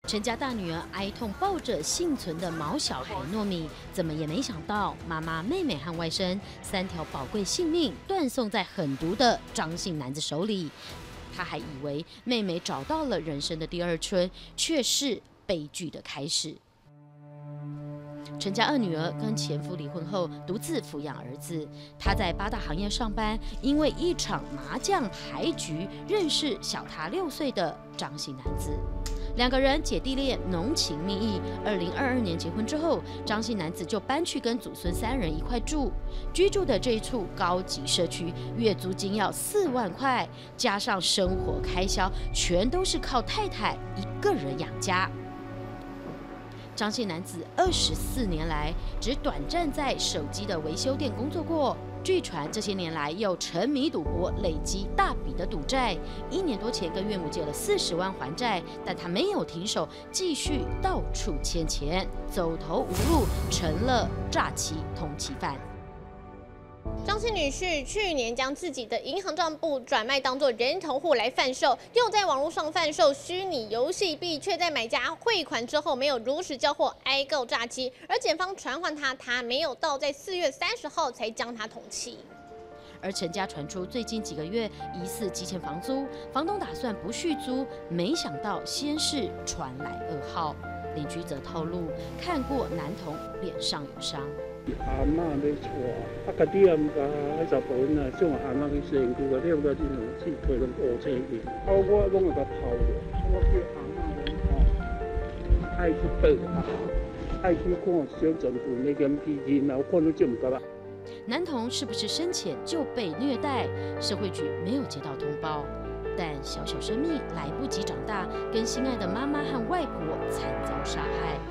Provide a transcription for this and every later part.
陈家大女儿哀痛抱着幸存的毛小孩糯米，怎么也没想到，妈妈、妹妹和外甥3条宝贵性命断送在狠毒的张姓男子手里。他还以为妹妹找到了人生的第二春，却是悲剧的开始。陈家2女儿跟前夫离婚后，独自抚养儿子。她在8大行业上班，因为一场麻将牌局认识小她6岁的张姓男子。2个人姐弟恋，浓情蜜意。2022年结婚之后，张姓男子就搬去跟祖孙3人一块住。居住的这一处高级社区，月租金要4万块，加上生活开销，全都是靠太太一个人养家。张姓男子24年来只短暂在手机的维修店工作过，据传这些年来又沉迷赌博，累积大笔的赌债。1年多前跟岳母借了40万还债，但他没有停手，继续到处欠钱，走投无路，成了诈欺通缉犯。 张姓女婿去年将自己的银行账簿转卖当作人头户来贩售，又在网络上贩售虚拟游戏币，却在买家汇款之后没有如实交货，挨告诈欺。而检方传唤他没有到，在4月30号才将他通缉。 而陈家传出最近几个月疑似积欠房租，房东打算不续租，没想到先是传来噩耗。邻居则透露，看过男童脸上有伤。 阿嬷要娶，家己也毋甲迄查甫囡仔送阿嬷去身躯，你毋知这种事推拢乌青去，我拢会甲偷了。我叫阿嬷爱去报，爱去看小诊断那间皮筋，然后看到就毋甲啦。 男童是不是生前就被虐待？社会局没有接到通报，但小小生命来不及长大，跟心爱的妈妈和外婆惨遭杀害。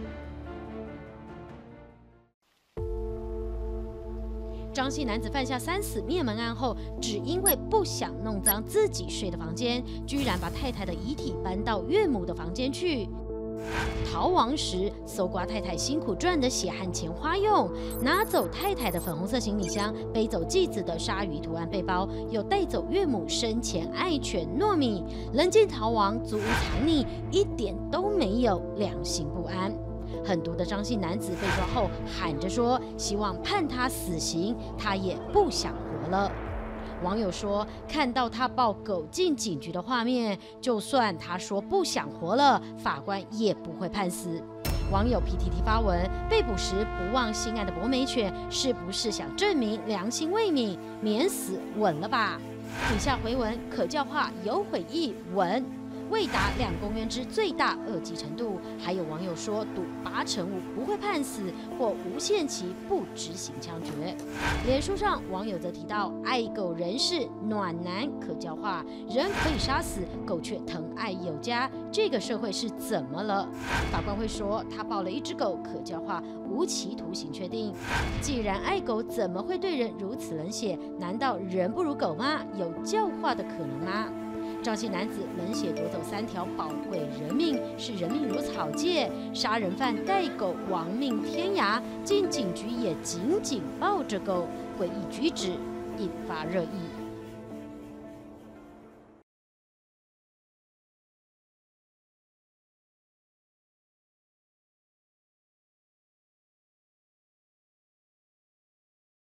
张姓男子犯下3死灭门案后，只因为不想弄脏自己睡的房间，居然把太太的遗体搬到岳母的房间去。逃亡时搜刮太太辛苦赚的血和钱花用，拿走太太的粉红色行李箱，背走继子的鲨鱼图案背包，又带走岳母生前爱犬糯米，人间逃亡，足无藏匿，一点都没有良心不安。狠毒的张姓男子被抓后，喊着说希望判他死刑，他也不想活了。网友说，看到他抱狗进警局的画面，就算他说不想活了，法官也不会判死。网友 PTT 发文，被捕时不忘心爱的博美犬，是不是想证明良心未泯，免死稳了吧？底下回文可教化有悔意稳。未达2公约之最大恶极程度，还有网友说赌85%不会判死或无限期不执行枪决。脸书上网友则提到，爱狗人士暖男可教化，人可以杀死，狗却疼爱有加，这个社会是怎么了？法官会说他抱了1只狗可教化，无期徒刑确定。既然爱狗，怎么会对人如此冷血？难道人不如狗吗？有教化的可能吗？张姓男子冷血夺走3条宝贵人命，视人命如草芥，杀人犯带狗亡命天涯，进警局也紧紧抱着狗，诡异举止引发热议。